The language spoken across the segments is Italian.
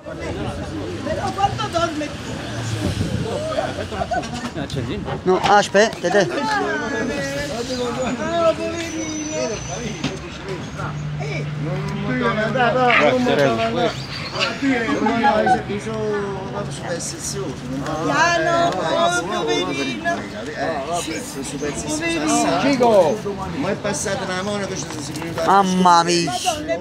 Però quando dorme No, aspetta, te. piano, poverino. Chico, ma è passata una monaca ci si è Mamma mia.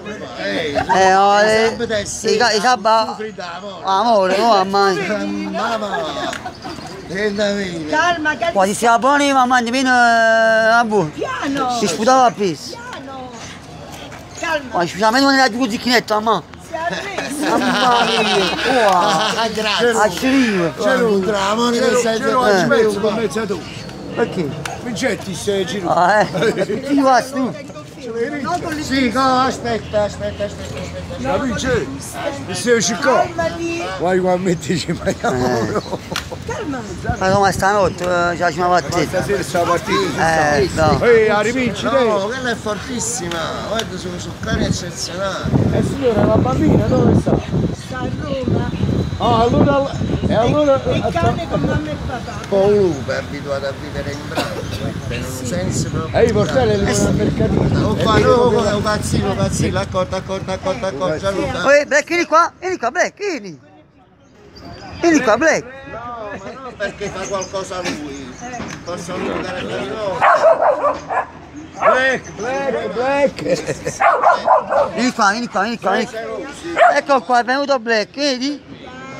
I sabba. Amore, no, mamma mia. Calma, che Quasi siamo buoni, mamma mia, vieni a voi. piano. Si sputava a pis. Piano. Calma, Ma ci siamo messo nella cucichinetta, mamma. si è arreso. Mamma mia. Wow. Grazie. A scrivere. C'è la monaca che sei Ci penso con mezza tu. Perché? Vincetti sei giro. Ah, chi va tu? Sì, aspetta. La vince. E sei uscito. Calmati. Vai qua mettici, ma Calma. Ma come stanotte c'è una battetta. stasera sta partita. No. Ehi, a rivinci te. No, quella è fortissima. Guarda, sono cani eccezionali. Signora, la bambina dove sta? Sta a Roma. Ah, allora... E allora... Il cane con mamma e papà. Con lupo è abituato a vivere in branco. In un senso proprio. E i portelli li vanno a mercatino. Non fa no, cazzino, accorta, Gianluca. Oi, Black, vieni qua, Black, vieni. Vieni qua, Black. No, ma non perché fa qualcosa lui. Posso giocare per loro. Black. Vieni qua. Ecco qua, è venuto Black, vedi?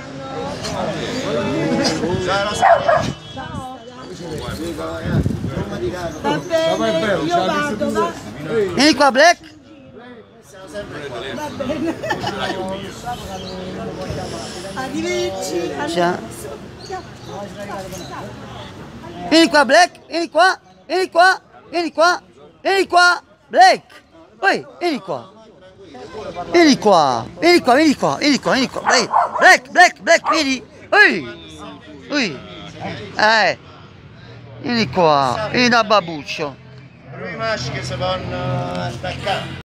Va bene, io vado, va. Vieni qua, Black. Va bene. Arrivederci. Ciao. Vieni qua, Black, vieni qua, Black. Poi, vieni qua, Black, vieni. Ui. Vieni qua, vieni da babuccio. I maschi si vanno attaccare.